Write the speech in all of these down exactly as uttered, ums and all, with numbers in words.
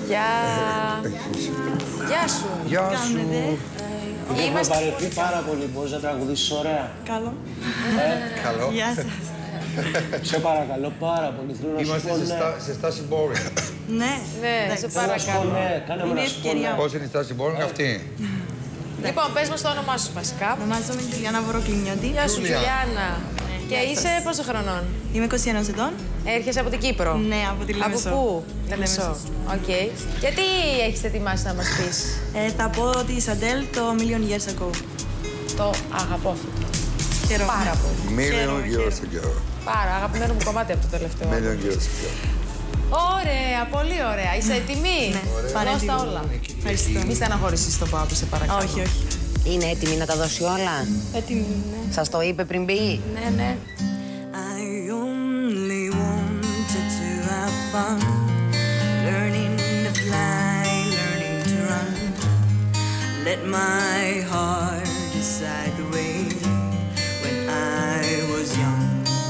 Γεια. Γεια σου. Γεια σου. Έχουμε παρεθεί πάρα πολύ. Μπορείς να τραγουδήσεις ωραία. Καλό. Ε, Καλό. Γεια σας. Σε παρακαλώ πάρα πολύ. Θέλω να σου Είμαστε πω σε, ναι. στά, σε στάση boring. Ναι. Ναι, σε Θέλω να σου πω παρακαλώ. ναι. Κάνε μου Είναι να σου πω ευκαιρία. ναι. Πώς είναι η στάση boring αυτή. Λοιπόν, πες μας το όνομά σου βασικά. Ονομάζομαι Γιουλιάνα Βοροκλινιώτη. Γεια σου, Τζούλια. Γιουλιάνα. Και γεια είσαι πόσο χρονών? Είμαι είκοσι ένα ετών. Έρχεσαι από την Κύπρο. Ναι, από τη Λεμεσό. Από πού? Λεμεσό. Οκ. Και τι έχεις ετοιμάσει να μας πεις? Ε, θα πω τη Αντέλ το Million Years Ago. Το αγαπώ αυτό. Χαίρομαι. Πάρα πολύ. Million Χαίρομαι, years ago. Πάρα, αγαπημένο μου κομμάτι από το τελευταίο. Million years ago. Ωραία, πολύ ωραία. Είσαι έτοιμη? Ναι, Δώσ' παρέτοιμη. τα όλα. Ευχαριστώ. Μη στεναχωρήσεις τον Πάπη, σε παρακαλώ. Όχι, όχι. Είναι έτοιμη να τα δώσει όλα? Έτοιμη, ναι. Σας το είπε πριν μπει? Ναι, ναι. I only wanted to have fun, learning to fly, learning to run. Let my heart decide the way when I was young.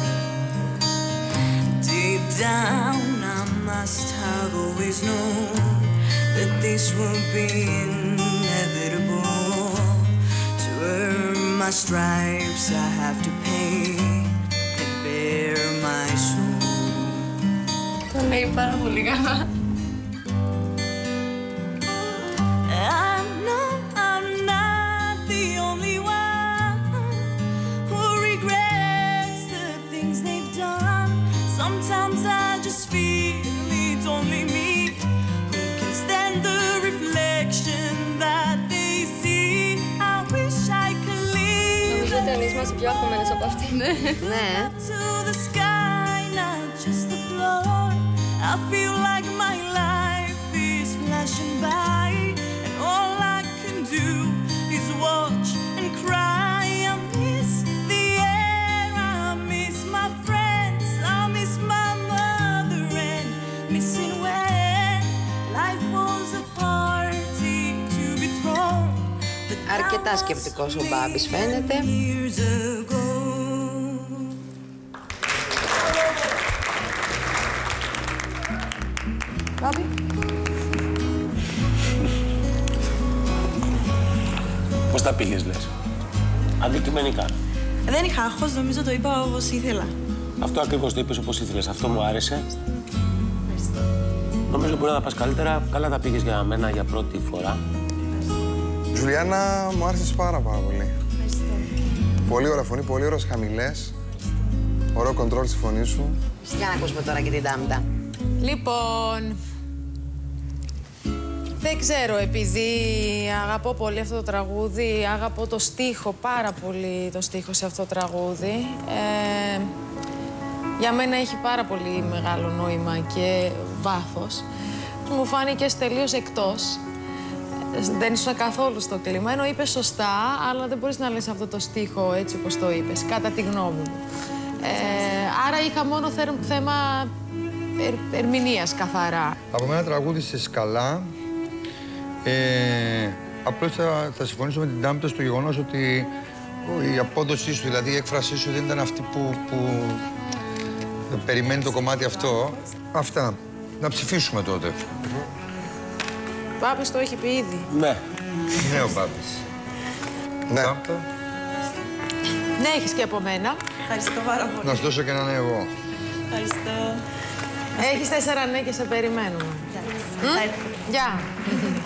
Deep down, I must have always known that this would be inevitable. To earn my stripes, I have to pay and bear my soul. Το λέει πάρα πολύ καλά. I know I'm not the only one who regrets the things they've done. Sometimes I just feel it's only me who can stand the reflection that they see. I wish I could leave Νομίζω ότι εμείς είμαστε πιο αγχωμένες από αυτήν. Ναι. to the sky, not just the floor. I feel like my life is flashing by, and all I can do is watch and cry. I miss the air, I miss my friends, I miss my mother, and missing when life was a party to be thrown. But Αρκετά that σκεπτικός ο was Μπάμπης φαίνεται. years ago. Πάπη. Πώς τα πήγες, λες? Αντικειμενικά. Δεν είχα άγχος, νομίζω το είπα όπως ήθελα. Αυτό ακριβώς το είπες όπως ήθελες. Αυτό μου άρεσε. Νομίζω μπορεί να τα πας καλύτερα. Καλά τα πήγες για μένα για πρώτη φορά. Τζουλιάνα, μου άρεσες πάρα πάρα πολύ. Πολύ ωραία φωνή, πολύ ωραίες χαμηλές. Ωραίο κοντρόλ στη φωνή σου. Για να ακούσουμε τώρα και την Τάμτα. Λοιπόν, δεν ξέρω, επειδή αγαπώ πολύ αυτό το τραγούδι, αγαπώ το στίχο, πάρα πολύ το στίχο σε αυτό το τραγούδι. Ε, για μένα έχει πάρα πολύ μεγάλο νόημα και βάθος. Μου φάνηκε τελείως εκτός. Δεν ήσουν καθόλου στο κλίμα, ενώ είπες σωστά, αλλά δεν μπορείς να λες αυτό το στίχο έτσι όπως το είπες, κατά τη γνώμη μου. Ε, άρα είχα μόνο θέ, θέμα ερ, ερμηνείας καθαρά. Από μένα τραγούδισες καλά. Ε, απλώς θα, θα συμφωνήσω με την Τάμτα στο γεγονός ότι η απόδοσή σου, δηλαδή η έκφρασή σου δεν ήταν αυτή που, που περιμένει το κομμάτι αυτό. Αυτά. Να ψηφίσουμε τότε. Πάπης το έχει πει ήδη. Ναι. Ναι, ο Μπάμπης. Ναι. Τάμτα. Ναι, έχεις και από μένα. Ευχαριστώ πάρα πολύ. Να σου δώσω και ένα ναι εγώ. Ευχαριστώ. Έχεις τέσσερα ναι και σε περιμένουμε. Γεια. Γεια.